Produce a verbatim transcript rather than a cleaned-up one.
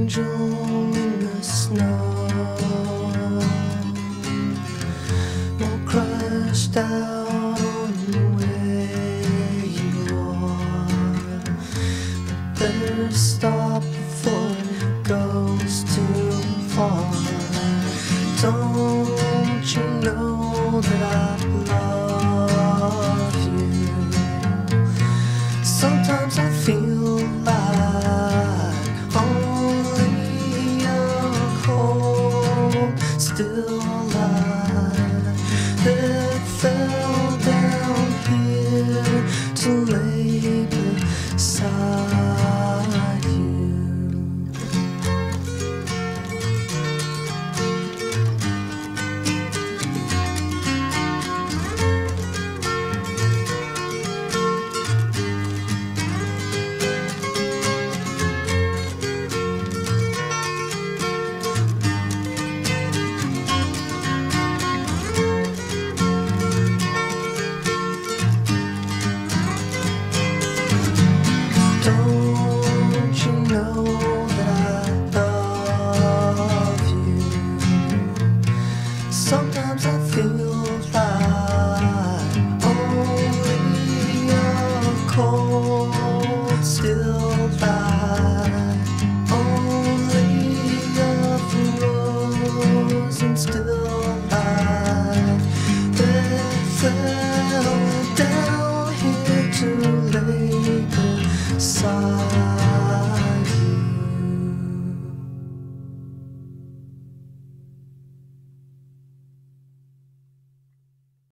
angel in the snow, all crushed out on where you are. But better stop before it goes too far. Don't you know that I love you? Sometimes I feel like only a cold, still alive that fell down here to lay beside you. Don't you know that I love you? Sometimes I feel like only a cold, still light, only a rose and still alive that fell down here to lay beside.